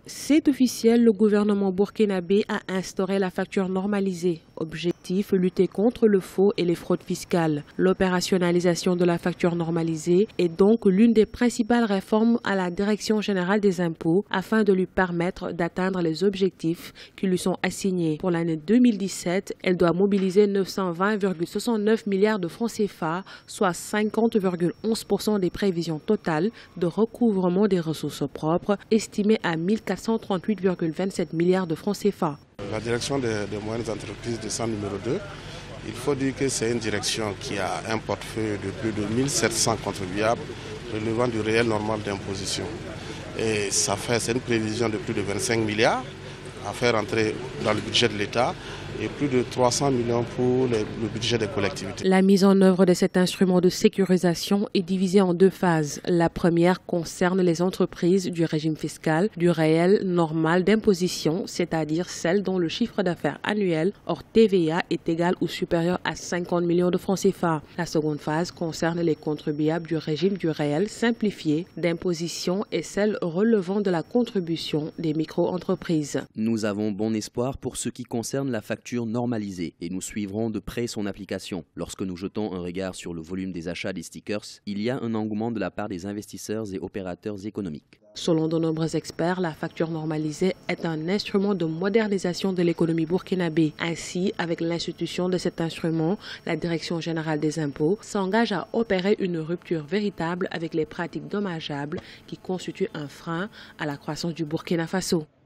C'est officiel, le gouvernement burkinabé a instauré la facture normalisée. Objectif, lutter contre le faux et les fraudes fiscales. L'opérationnalisation de la facture normalisée est donc l'une des principales réformes à la Direction générale des impôts afin de lui permettre d'atteindre les objectifs qui lui sont assignés. Pour l'année 2017, elle doit mobiliser 920,69 milliards de francs CFA, soit 50,11% des prévisions totales de recouvrement des ressources propres, estimées à 1438,27 milliards de francs CFA. La direction des moyennes entreprises de sang numéro 2, il faut dire que c'est une direction qui a un portefeuille de plus de 1700 contribuables relevant du réel normal d'imposition. Et c'est une prévision de plus de 25 milliards à faire entrer dans le budget de l'État et plus de 300 millions pour le budget des collectivités. La mise en œuvre de cet instrument de sécurisation est divisée en deux phases. La première concerne les entreprises du régime fiscal du réel normal d'imposition, c'est-à-dire celles dont le chiffre d'affaires annuel hors TVA est égal ou supérieur à 50 millions de francs CFA. La seconde phase concerne les contribuables du régime du réel simplifié d'imposition et celles relevant de la contribution des micro-entreprises. Nous avons bon espoir pour ce qui concerne la facture normalisée et nous suivrons de près son application. Lorsque nous jetons un regard sur le volume des achats des stickers, il y a un engouement de la part des investisseurs et opérateurs économiques. Selon de nombreux experts, la facture normalisée est un instrument de modernisation de l'économie burkinabé. Ainsi, avec l'institution de cet instrument, la Direction générale des impôts s'engage à opérer une rupture véritable avec les pratiques dommageables qui constituent un frein à la croissance du Burkina Faso.